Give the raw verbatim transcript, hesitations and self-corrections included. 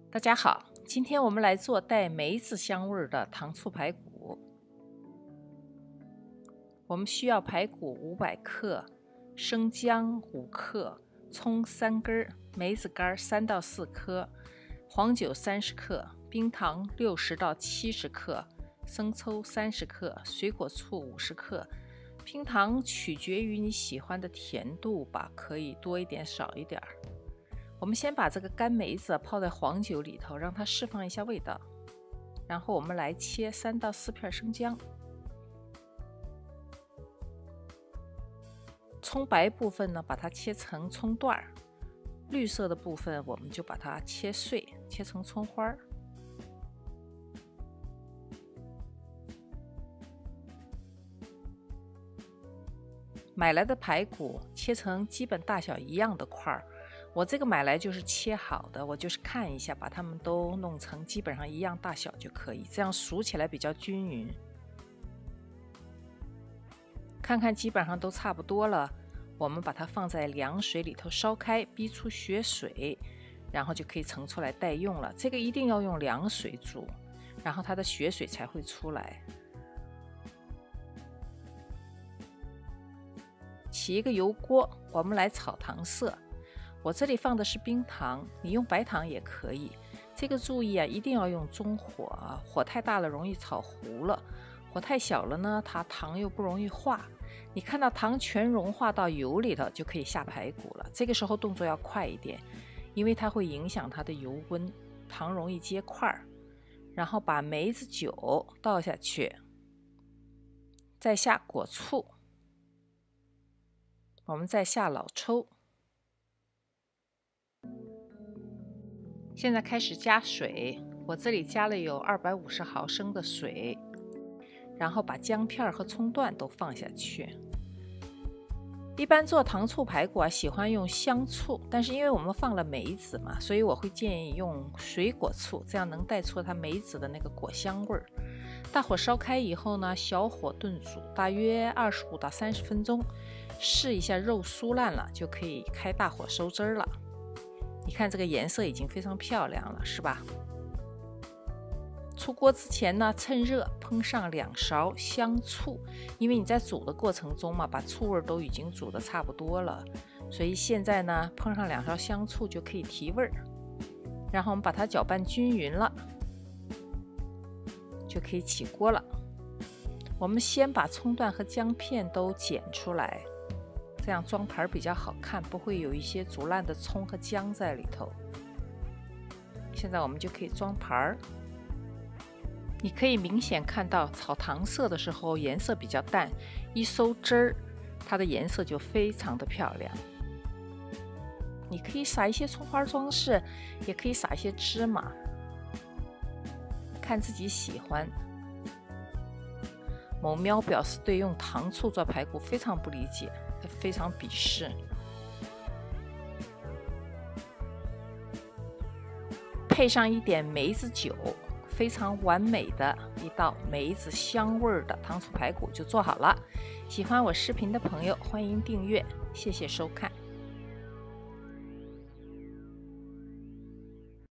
大家好，今天我们来做带梅子香味的糖醋排骨。我们需要排骨五百克，生姜五克，葱三根，梅子干三到四颗，黄酒三十克，冰糖六十到七十克，生抽三十克，水果醋五十克。冰糖取决于你喜欢的甜度吧，可以多一点少一点。我们先把这个干梅子泡在黄酒里头，让它释放一下味道。然后我们来切三到四片生姜，葱白部分呢，把它切成葱段，绿色的部分我们就把它切碎，切成葱花。买来的排骨切成基本大小一样的块儿。我这个买来就是切好的，我就是看一下，把它们都弄成基本上一样大小就可以，这样熟起来比较均匀。看看基本上都差不多了，我们把它放在凉水里头烧开，逼出血水，然后就可以盛出来待用了。这个一定要用凉水煮，然后它的血水才会出来。起一个油锅，我们来炒糖色。我这里放的是冰糖，你用白糖也可以。这个注意啊，一定要用中火啊，火太大了容易炒糊了，火太小了呢，它糖又不容易化。你看到糖全融化到油里头，就可以下排骨了。这个时候动作要快一点，因为它会影响它的油温，糖容易结块儿。然后把梅子酒倒下去，再下果醋，我们再下老抽。现在开始加水，我这里加了有二百五十毫升的水，然后把姜片和葱段都放下去。一般做糖醋排骨啊，喜欢用香醋，但是因为我们放了梅子嘛，所以我会建议用水果醋，这样能带出它梅子的那个果香味儿。大火烧开以后呢，小火炖煮，大约二十五到三十分钟，试一下肉酥烂了，就可以开大火收汁了。你看这个颜色已经非常漂亮了，是吧？出锅之前呢，趁热烹上两勺香醋，因为你在煮的过程中嘛，把醋味都已经煮得差不多了，所以现在呢，烹上两勺香醋就可以提味儿。然后我们把它搅拌均匀了，就可以起锅了。我们先把葱段和姜片都剪出来，这样装盘比较好看，不会有一些煮烂的葱和姜在里头。现在我们就可以装盘。你可以明显看到炒糖色的时候颜色比较淡，一收汁儿，它的颜色就非常的漂亮。你可以撒一些葱花装饰，也可以撒一些芝麻，看自己喜欢。某喵表示对用糖醋做排骨非常不理解，非常鄙视。配上一点梅子酒，非常完美的一道梅子香味的糖醋排骨就做好了。喜欢我视频的朋友，欢迎订阅，谢谢收看。